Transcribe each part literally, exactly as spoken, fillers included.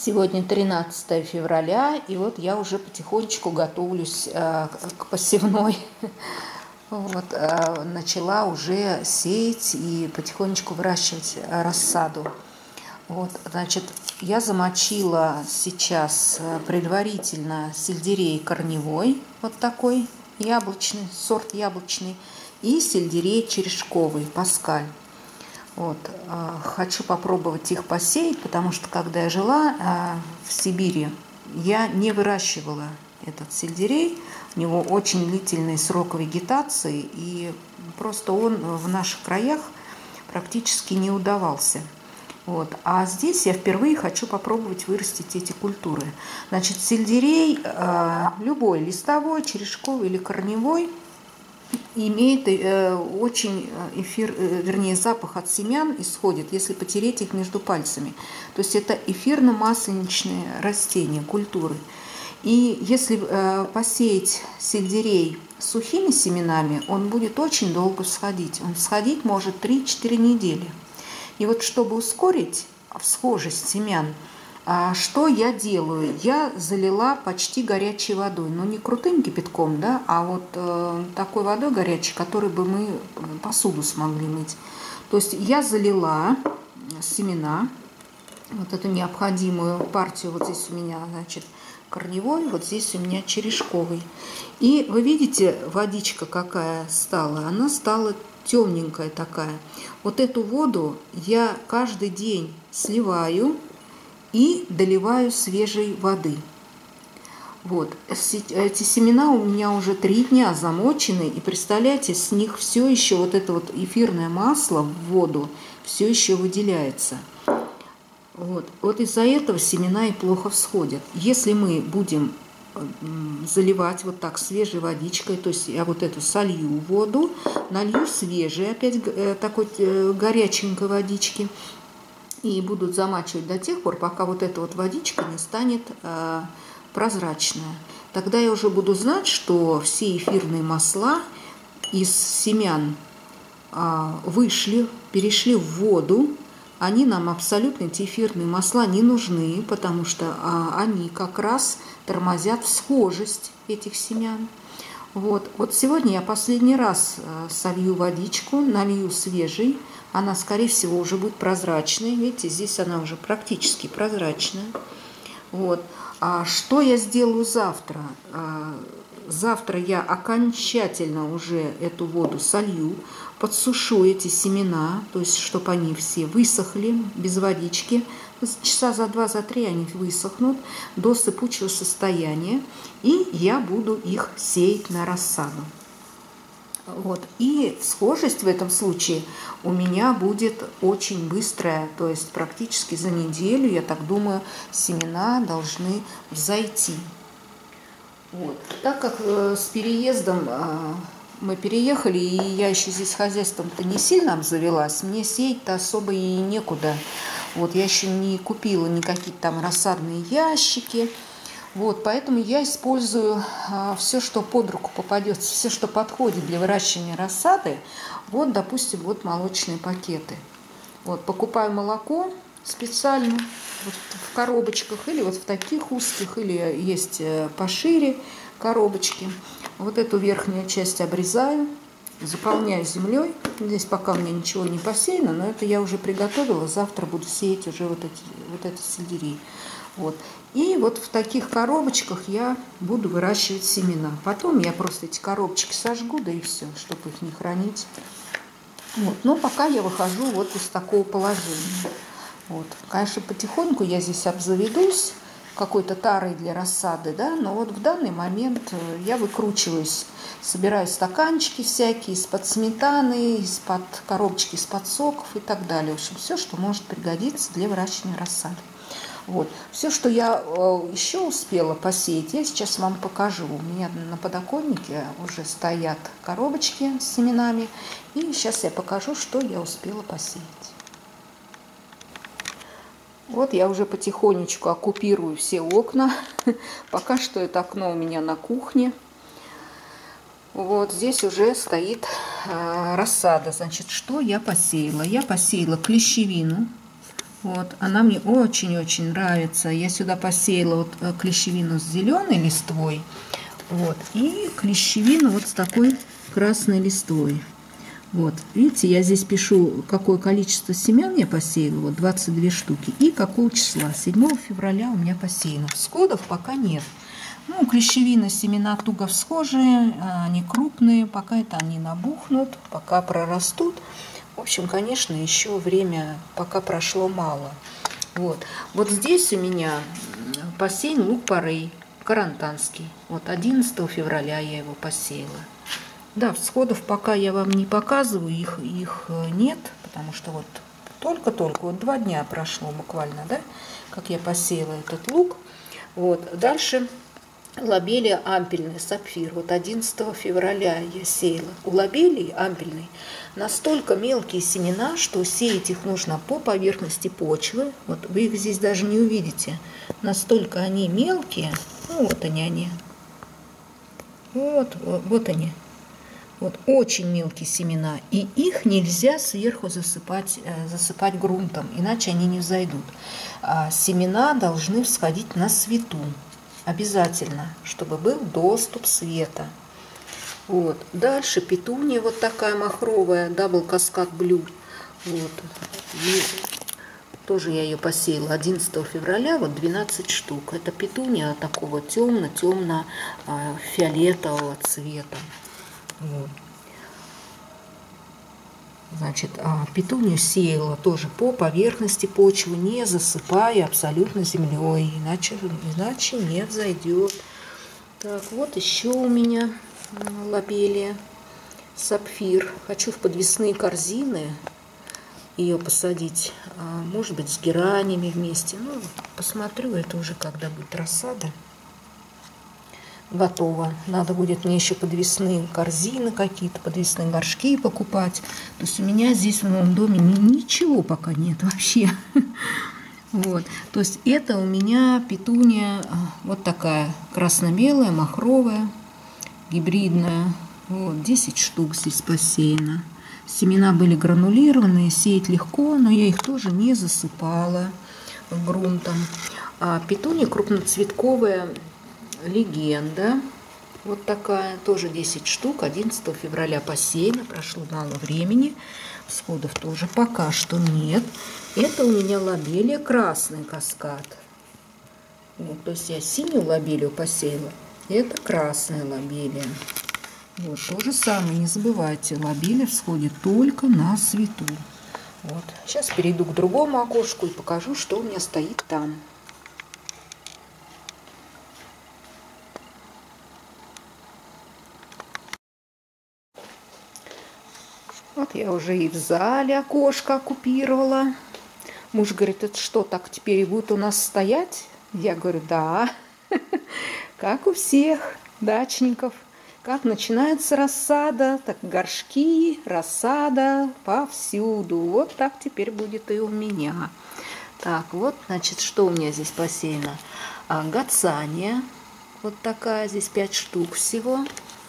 Сегодня тринадцатое февраля, и вот я уже потихонечку готовлюсь э, к посевной. Вот, э, начала уже сеять и потихонечку выращивать рассаду. Вот, значит, я замочила сейчас предварительно сельдерей корневой, вот такой яблочный, сорт яблочный, и сельдерей черешковый, паскаль. Вот, э, хочу попробовать их посеять, потому что когда я жила э, в Сибири, я не выращивала этот сельдерей. У него очень длительный срок вегетации, и просто он в наших краях практически не удавался. Вот. А здесь я впервые хочу попробовать вырастить эти культуры. Значит, сельдерей э, любой, листовой, черешковый или корневой, имеет э, очень эфир, э, вернее, запах от семян исходит, если потереть их между пальцами. То есть это эфирно-масленичные растения, культуры. И если э, посеять сельдерей сухими семенами, он будет очень долго всходить. Он всходить может три-четыре недели. И вот чтобы ускорить всхожесть семян, что я делаю? Я залила почти горячей водой, но не крутым кипятком, да, а вот э, такой водой горячей, которой бы мы посуду смогли мыть. То есть я залила семена, вот эту необходимую партию, вот здесь у меня, значит, корневой, вот здесь у меня черешковый. И вы видите, водичка какая стала? Она стала темненькая такая. Вот эту воду я каждый день сливаю и доливаю свежей воды. Вот. Эти семена у меня уже три дня замочены, и представляете, с них все еще вот это вот эфирное масло в воду все еще выделяется. Вот, вот из-за этого семена и плохо всходят. Если мы будем заливать вот так свежей водичкой, то есть я вот эту солью воду, налью свежей опять такой горяченькой водички, и будут замачивать до тех пор, пока вот эта вот водичка не станет э, прозрачная. Тогда я уже буду знать, что все эфирные масла из семян э, вышли, перешли в воду. Они нам абсолютно, эти эфирные масла, не нужны, потому что э, они как раз тормозят всхожесть этих семян. Вот, вот сегодня я последний раз э, солью водичку, налью свежей. Она, скорее всего, уже будет прозрачной. Видите, здесь она уже практически прозрачная. Вот. А что я сделаю завтра? Завтра я окончательно уже эту воду солью, подсушу эти семена, то есть, чтобы они все высохли без водички. Часа за два, за три они высохнут до сыпучего состояния, и я буду их сеять на рассаду. Вот. И схожесть в этом случае у меня будет очень быстрая, то есть практически за неделю, я так думаю, семена должны взойти. Вот. Так как э, с переездом э, мы переехали, и я еще здесь хозяйством-то не сильно обзавелась, мне сеять-то особо и некуда. Вот, я еще не купила никакие там рассадные ящики. Вот, поэтому я использую а, все, что под руку попадется, все, что подходит для выращивания рассады. Вот, допустим, вот молочные пакеты. Вот, покупаю молоко специально вот в коробочках, или вот в таких узких, или есть пошире коробочки. Вот эту верхнюю часть обрезаю, заполняю землей. Здесь пока у меня ничего не посеяно, но это я уже приготовила. Завтра буду сеять уже вот, эти, вот этот сельдерей. Вот. И вот в таких коробочках я буду выращивать семена. Потом я просто эти коробочки сожгу, да и все, чтобы их не хранить. Вот. Но пока я выхожу вот из такого положения. Вот. Конечно, потихоньку я здесь обзаведусь какой-то тарой для рассады, да, но вот в данный момент я выкручиваюсь, собираю стаканчики всякие из-под сметаны, из-под коробочки, из-под соков и так далее. В общем, все, что может пригодиться для выращивания рассады. Вот. Все, что я э, еще успела посеять, я сейчас вам покажу. У меня на подоконнике уже стоят коробочки с семенами. И сейчас я покажу, что я успела посеять. Вот я уже потихонечку оккупирую все окна. Пока что это окно у меня на кухне. Вот здесь уже стоит э, рассада. Значит, что я посеяла? Я посеяла клещевину. Вот, она мне очень-очень нравится. Я сюда посеяла вот клещевину с зеленой листвой, вот, и клещевину вот с такой красной листвой. Вот, видите, я здесь пишу, какое количество семян я посеяла, вот двадцать две штуки, и какого числа. седьмого февраля у меня посеяно. Всходов пока нет. Ну, клещевина, семена туго всхожие, они крупные, пока это они набухнут, пока прорастут. В общем, конечно, еще время пока прошло мало. Вот, вот здесь у меня посеян лук-порей, карантанский. Вот одиннадцатого февраля я его посеяла. Да, всходов пока я вам не показываю, их, их нет, потому что вот только-только, вот два дня прошло буквально, да, как я посеяла этот лук. Вот, дальше лобелия ампельная, сапфир. Вот одиннадцатого февраля я сеяла. У лобелии ампельной настолько мелкие семена, что сеять их нужно по поверхности почвы. Вот вы их здесь даже не увидите. Настолько они мелкие. Ну, вот они, они. Вот, вот, вот они. Вот очень мелкие семена. И их нельзя сверху засыпать, засыпать грунтом, иначе они не взойдут. А семена должны всходить на свету. Обязательно, чтобы был доступ света. Вот. Дальше петуния вот такая махровая, Double Cascade Blue. Вот. И тоже я ее посеяла одиннадцатого февраля, вот двенадцать штук. Это петуния такого темно-темно-фиолетового цвета. Вот. Значит, петунию сеяла тоже по поверхности почвы, не засыпая абсолютно землей, иначе, иначе не взойдет. Так, вот еще у меня лобелия сапфир. Хочу в подвесные корзины ее посадить, может быть, с геранями вместе. Ну, посмотрю, это уже когда будет рассада. Готово. Надо будет мне еще подвесные корзины какие-то, подвесные горшки покупать. То есть у меня здесь в моем доме ничего пока нет вообще. Вот. То есть это у меня петуния вот такая красно-белая, махровая, гибридная. Вот, десять штук здесь посеяно. Семена были гранулированные, сеять легко, но я их тоже не засыпала грунтом. А петуния крупноцветковая легенда. Вот такая, тоже десять штук, одиннадцатого февраля посеяна, прошло мало времени. Всходов тоже пока что нет. Это у меня лобелия красный каскад. Вот, то есть я синюю лобелию посеяла, это красная лобелия. Вот, то же самое, не забывайте, лобелия всходит только на свету. Вот. Сейчас перейду к другому окошку и покажу, что у меня стоит там. Вот я уже и в зале окошко оккупировала. Муж говорит, это что, так теперь и будут у нас стоять? Я говорю, да, как у всех дачников. Как начинается рассада, так горшки, рассада повсюду. Вот так теперь будет и у меня. Так, вот, значит, что у меня здесь посеяно? А, гацания. Вот такая, здесь пять штук всего.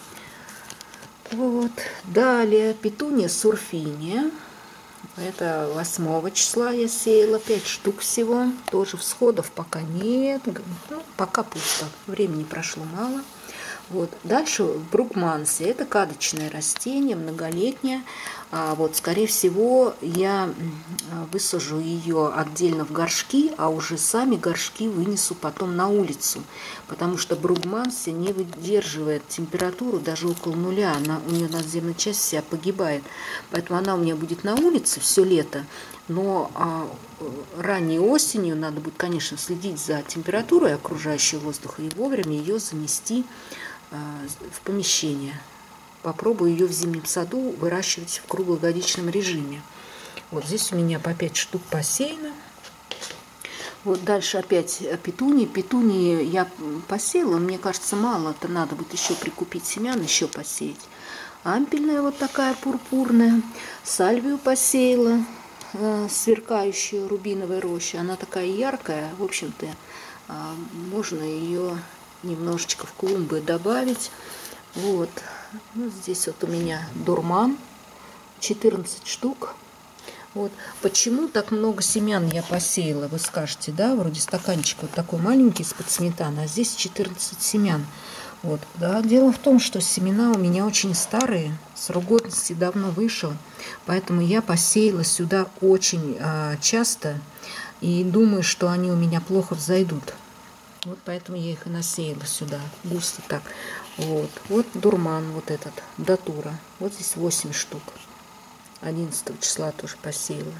Вот. Далее петуния сурфиния. Это восьмого числа я сеяла, пять штук всего. Тоже всходов пока нет. Ну, пока пусто. Времени прошло мало. Вот. Дальше бругмансия. Это кадочное растение, многолетнее. А вот, скорее всего, я высажу ее отдельно в горшки, а уже сами горшки вынесу потом на улицу. Потому что бругмансия не выдерживает температуру даже около нуля. Она, у нее надземная часть вся погибает. Поэтому она у меня будет на улице все лето. Но а, ранней осенью надо будет, конечно, следить за температурой окружающего воздуха и вовремя ее занести а, в помещение. Попробую ее в зимнем саду выращивать в круглогодичном режиме. Вот здесь у меня по пять штук посеяно. Вот дальше опять петунии. Петунии я посеяла, мне кажется, мало. Это надо будет еще прикупить семян, еще посеять. Ампельная вот такая пурпурная. Сальвию посеяла, сверкающую рубиновой рощи. Она такая яркая. В общем-то, можно ее немножечко в клумбы добавить. Вот. Ну, здесь вот у меня дурман, четырнадцать штук. Вот. Почему так много семян я посеяла, вы скажете, да? Вроде стаканчик вот такой маленький из-под сметаны, а здесь четырнадцать семян. Вот, да. Дело в том, что семена у меня очень старые, срок годности давно вышел, поэтому я посеяла сюда очень а, часто и думаю, что они у меня плохо взойдут. Вот поэтому я их и насеяла сюда, густо так. Вот, вот дурман вот этот, датура. Вот здесь восемь штук. одиннадцатого числа тоже посеяла.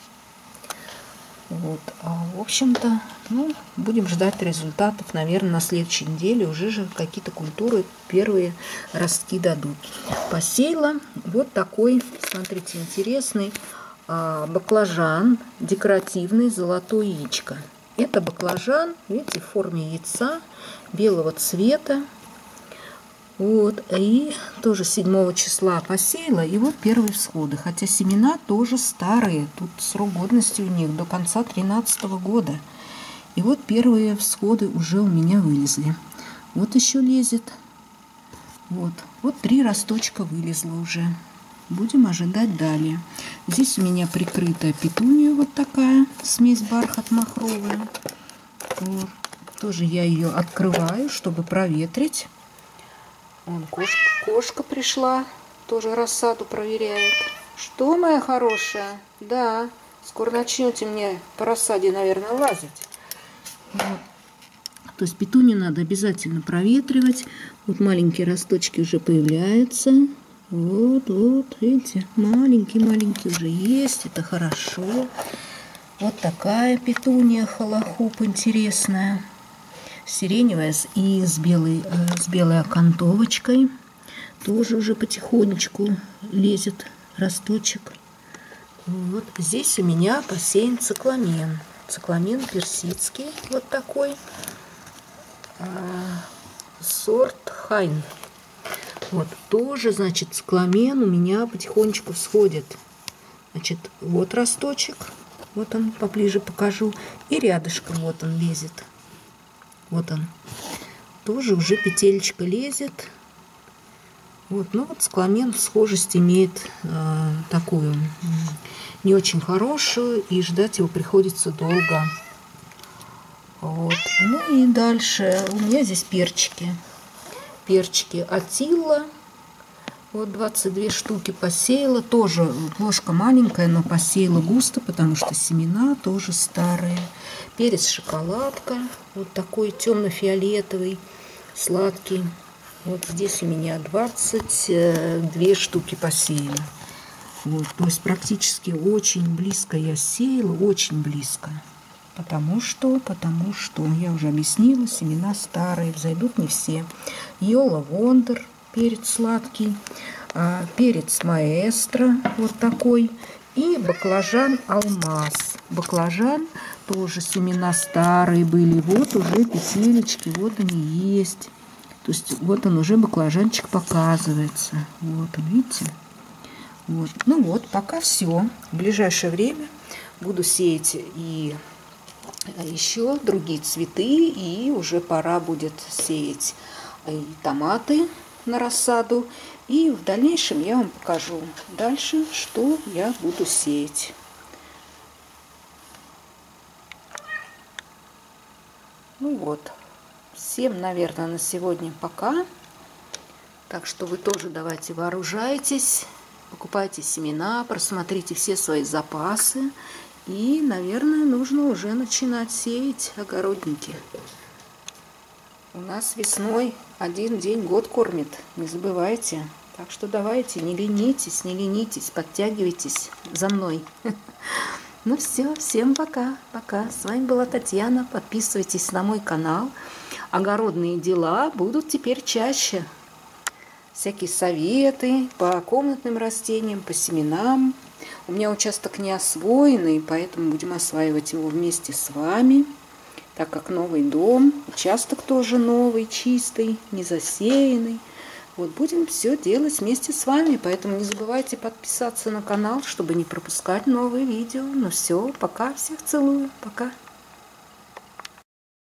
Вот, а в общем-то, ну, будем ждать результатов, наверное, на следующей неделе уже же какие-то культуры первые ростки дадут. Посеяла вот такой, смотрите, интересный а, баклажан декоративный золотое яичко. Это баклажан, видите, в форме яйца, белого цвета. Вот, и тоже седьмого числа посеяла, и вот первые всходы. Хотя семена тоже старые, тут срок годности у них до конца тринадцатого года. И вот первые всходы уже у меня вылезли. Вот еще лезет. Вот, вот три росточка вылезло уже. Будем ожидать далее. Здесь у меня прикрытая петуния вот такая, смесь бархат-махровая. Вот. Тоже я ее открываю, чтобы проветрить. Вон кошка, кошка пришла, тоже рассаду проверяет. Что, моя хорошая? Да, скоро начнете мне по рассаде, наверное, лазить. Вот. То есть петунью надо обязательно проветривать. Вот маленькие росточки уже появляются. Вот, вот, видите, маленькие-маленькие уже есть, это хорошо. Вот такая петуния холохоп интересная. Сиреневая и с белой, с белой окантовочкой. Тоже уже потихонечку лезет росточек. Вот здесь у меня посеян цикламен. Цикламен персидский, вот такой. А, сорт Хайн. Вот тоже, значит, цикламен у меня потихонечку всходит. Значит, вот росточек. Вот он, поближе покажу. И рядышком вот он лезет. Вот он. Тоже уже петелечка лезет. Вот, ну вот цикламен схожесть имеет э, такую э, не очень хорошую, и ждать его приходится долго. Вот. Ну и дальше у меня здесь перчики. Перчики Атилла. Вот двадцать две штуки посеяла. Тоже ложка маленькая, но посеяла густо, потому что семена тоже старые. Перец шоколадка. Вот такой темно-фиолетовый, сладкий. Вот здесь у меня двадцать две штуки посеяла. Вот, то есть практически очень близко я сеяла, очень близко. Потому что, потому что, я уже объяснила, семена старые, взойдут не все. Йола Вондер, перец сладкий, а, перец маэстро, вот такой, и баклажан алмаз. Баклажан тоже семена старые были, вот уже петелечки, вот они есть. То есть вот он уже баклажанчик показывается. Вот, видите? Вот. Ну вот, пока все. В ближайшее время буду сеять и еще другие цветы, и уже пора будет сеять и томаты на рассаду. И в дальнейшем я вам покажу дальше, что я буду сеять. Ну вот. Всем, наверное, на сегодня пока. Так что вы тоже давайте вооружайтесь, покупайте семена, просмотрите все свои запасы. И, наверное, нужно уже начинать сеять, огородники. У нас весной один день год кормит, не забывайте. Так что давайте, не ленитесь, не ленитесь, подтягивайтесь за мной. Ну все, всем пока, пока. С вами была Татьяна. Подписывайтесь на мой канал. Огородные дела будут теперь чаще. Всякие советы по комнатным растениям, по семенам. У меня участок не освоенный, поэтому будем осваивать его вместе с вами. Так как новый дом, участок тоже новый, чистый, не засеянный. Вот будем все делать вместе с вами, поэтому не забывайте подписаться на канал, чтобы не пропускать новые видео. Ну все, пока, всех целую, пока.